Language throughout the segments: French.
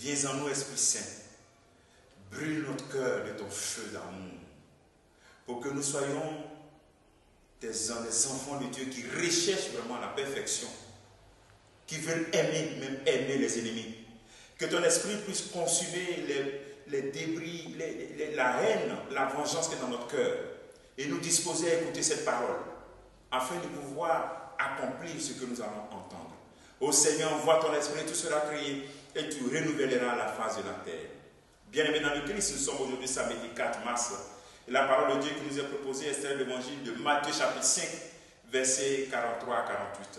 Viens en nous, Esprit Saint. Brûle notre cœur de ton feu d'amour. Pour que nous soyons des enfants de Dieu qui recherchent vraiment la perfection. Qui veulent aimer, même aimer les ennemis. Que ton esprit puisse consumer les débris, la haine, la vengeance qui est dans notre cœur. Et nous disposer à écouter cette parole. Afin de pouvoir accomplir ce que nous allons entendre. Ô Seigneur, envoie ton esprit, tout sera créé et tu renouvelleras la face de la terre. Bien-aimés dans le Christ, nous sommes aujourd'hui samedi 4 mars. Et la parole de Dieu qui nous est proposée est celle de l'évangile de Matthieu chapitre 5, versets 43 à 48.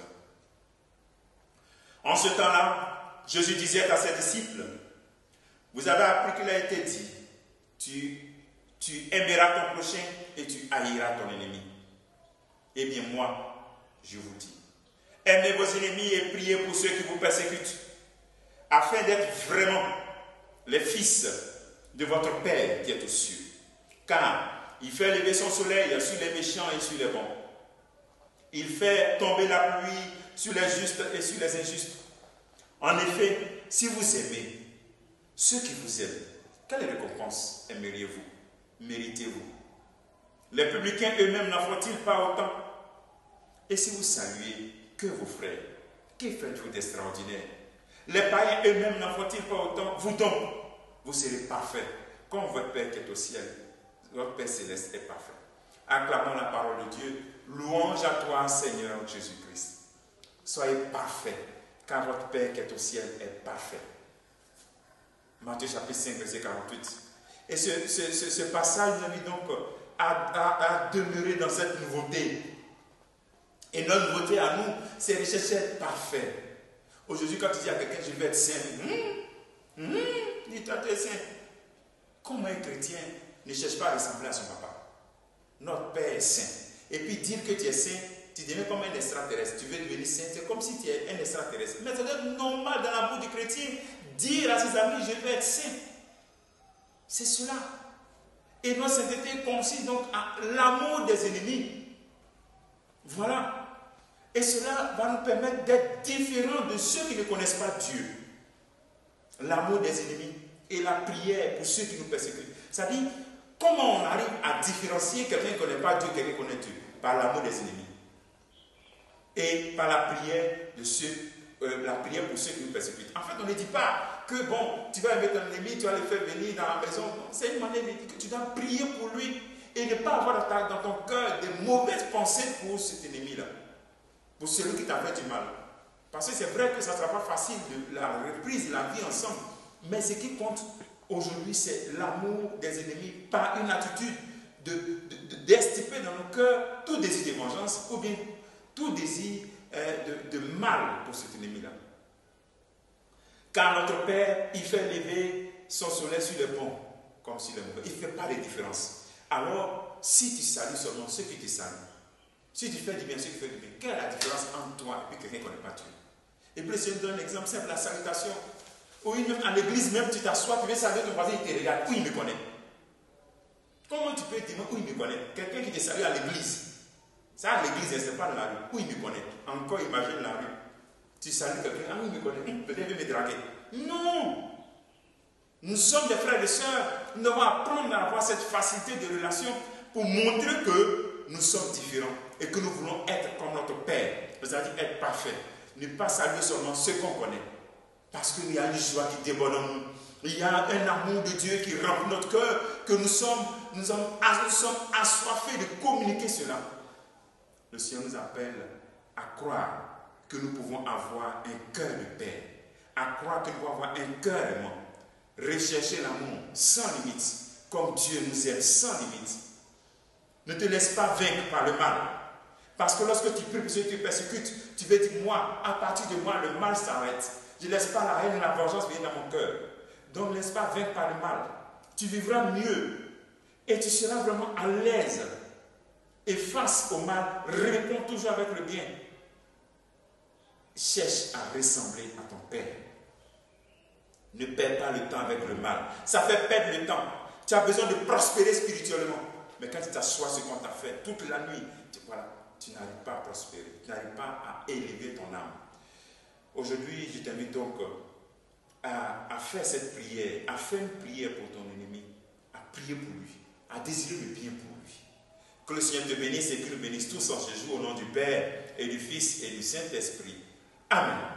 En ce temps-là, Jésus disait à ses disciples, vous avez appris qu'il a été dit, tu aimeras ton prochain et tu haïras ton ennemi. Eh bien moi, je vous dis, aimez vos ennemis et priez pour ceux qui vous persécutent, afin d'être vraiment les fils de votre Père qui est aux cieux. Car il fait lever son soleil sur les méchants et sur les bons. Il fait tomber la pluie sur les justes et sur les injustes. En effet, si vous aimez ceux qui vous aiment, quelle récompense aimeriez-vous? Méritez-vous? Les publicains eux-mêmes n'en font-ils pas autant? Et si vous saluez que vos frères, que faites-vous d'extraordinaire? Les païens eux-mêmes n'en font-ils pas autant? Vous donc, vous serez parfaits, comme votre Père qui est au ciel. Votre Père céleste est parfait. Acclamons la parole de Dieu. Louange à toi, Seigneur Jésus-Christ. Soyez parfaits, car votre Père qui est au ciel est parfait. Matthieu chapitre 5, verset 48. Et ce passage nous invite donc à demeurer dans cette nouveauté. Et notre nouveauté à nous, c'est de chercher à être parfait. Aujourd'hui, quand tu dis à quelqu'un, je vais être saint, dis-toi, tu es saint. Comment un chrétien ne cherche pas à ressembler à son papa? Notre Père est saint. Et puis dire que tu es saint, tu deviens comme un extraterrestre. Tu veux devenir saint, c'est comme si tu es un extraterrestre. Mais ça doit être normal dans la bouche du chrétien dire à ses amis, je vais être saint. C'est cela. Et notre sainteté consiste donc à l'amour des ennemis. Voilà. Et cela va nous permettre d'être différents de ceux qui ne connaissent pas Dieu. L'amour des ennemis et la prière pour ceux qui nous persécutent. C'est-à-dire, comment on arrive à différencier quelqu'un qui ne connaît pas Dieu et quelqu'un qui connaît Dieu? Par l'amour des ennemis. Et par la prière la prière pour ceux qui nous persécutent. En fait, on ne dit pas que bon, tu vas aimer ton ennemi, tu vas le faire venir dans la maison. C'est une manière de dire que tu dois prier pour lui et ne pas avoir dans ton cœur des mauvaises pensées pour cet ennemi-là. Pour celui qui t'a fait du mal. Parce que c'est vrai que ça ne sera pas facile de la reprise de la vie ensemble. Mais ce qui compte aujourd'hui, c'est l'amour des ennemis par une attitude d'extirper dans nos cœurs tout désir de vengeance ou bien tout désir de mal pour cet ennemi-là. Car notre Père, il fait lever son soleil sur les bons comme sur les mauvais. Il ne fait pas de différence. Alors, si tu salues seulement ceux qui te saluent, si tu fais du bien, ceux qui font du bien, quelle est la différence entre toi et puis quelqu'un qui ne connaît pas Dieu? Et puis, je te donne un exemple simple, la salutation. Oui, même à l'église, même tu t'assois, tu veux saluer ton voisin, il te regarde, oui, il me connaît. Comment tu peux dire, oui, il me connaît? Quelqu'un qui te salue à l'église. Ça, à l'église, ce n'est pas dans la rue. Oui, il me connaît. Encore, imagine la rue. Tu salues quelqu'un, ah oui, il me connaît. Peut-être il veut me draguer. Non! Nous sommes des frères et sœurs. Nous devons apprendre à avoir cette facilité de relation pour montrer que nous sommes différents et que nous voulons être comme notre Père. C'est-à-dire être parfait. Ne pas saluer seulement ceux qu'on connaît. Parce qu'il y a une joie qui déborde en nous. Il y a un amour de Dieu qui remplit notre cœur, que nous sommes assoiffés de communiquer cela. Le Seigneur nous appelle à croire que nous pouvons avoir un cœur de paix, à croire que nous pouvons avoir un cœur aimant, rechercher l'amour sans limite, comme Dieu nous aime sans limite. Ne te laisse pas vaincre par le mal. Parce que lorsque tu pries pour ceux qui te persécutent, tu veux dire, moi, à partir de moi, le mal s'arrête. Je ne laisse pas la haine et la vengeance venir dans mon cœur. Donc ne laisse pas vaincre par le mal. Tu vivras mieux et tu seras vraiment à l'aise. Et face au mal, réponds toujours avec le bien. Cherche à ressembler à ton Père. Ne perds pas le temps avec le mal. Ça fait perdre le temps. Tu as besoin de prospérer spirituellement. Mais quand tu t'assois ce qu'on t'a fait toute la nuit, tu n'arrives pas à prospérer. Tu n'arrives pas à élever ton âme. Aujourd'hui, je t'invite donc à faire cette prière, à faire une prière pour ton ennemi, à prier pour lui, à désirer le bien pour lui. Que le Seigneur te bénisse et qu'il nous bénisse tous en ce jour au nom du Père et du Fils et du Saint-Esprit. Amen.